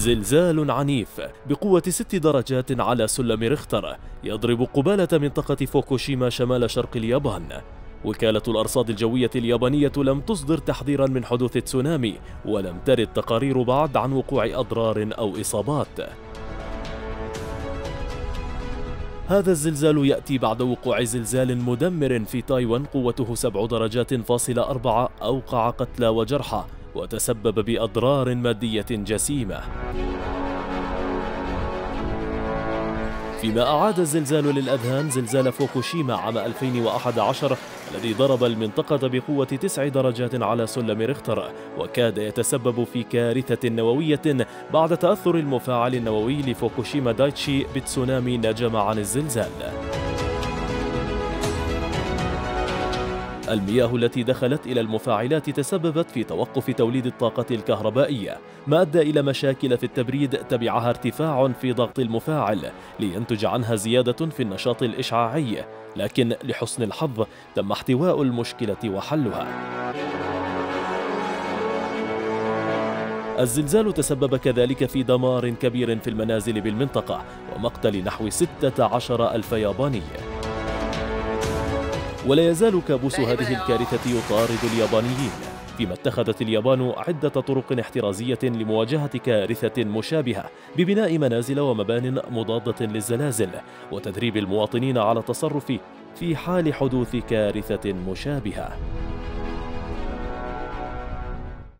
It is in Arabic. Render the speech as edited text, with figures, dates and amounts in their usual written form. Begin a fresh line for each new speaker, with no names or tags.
زلزال عنيف بقوة 6 درجات على سلم ريختر يضرب قبالة منطقة فوكوشيما شمال شرق اليابان. وكالة الأرصاد الجوية اليابانية لم تصدر تحذيرا من حدوث تسونامي، ولم ترد تقارير بعد عن وقوع أضرار أو إصابات. هذا الزلزال يأتي بعد وقوع زلزال مدمر في تايوان قوته 7 درجات فاصلة 4 أوقع قتلى وجرحى وتسبب بأضرار مادية جسيمة. فيما أعاد الزلزال للأذهان زلزال فوكوشيما عام 2011 الذي ضرب المنطقة بقوة 9 درجات على سلم ريختر، وكاد يتسبب في كارثة نووية بعد تأثر المفاعل النووي لفوكوشيما دايتشي بتسونامي نجم عن الزلزال. المياه التي دخلت إلى المفاعلات تسببت في توقف توليد الطاقة الكهربائية، ما أدى إلى مشاكل في التبريد تبعها ارتفاع في ضغط المفاعل لينتج عنها زيادة في النشاط الإشعاعي، لكن لحسن الحظ تم احتواء المشكلة وحلها. الزلزال تسبب كذلك في دمار كبير في المنازل بالمنطقة ومقتل نحو 16,000 ياباني. ولا يزال كابوس هذه الكارثة يطارد اليابانيين، فيما اتخذت اليابان عدة طرق احترازية لمواجهة كارثة مشابهة ببناء منازل ومبان مضادة للزلازل وتدريب المواطنين على التصرف في حال حدوث كارثة مشابهة.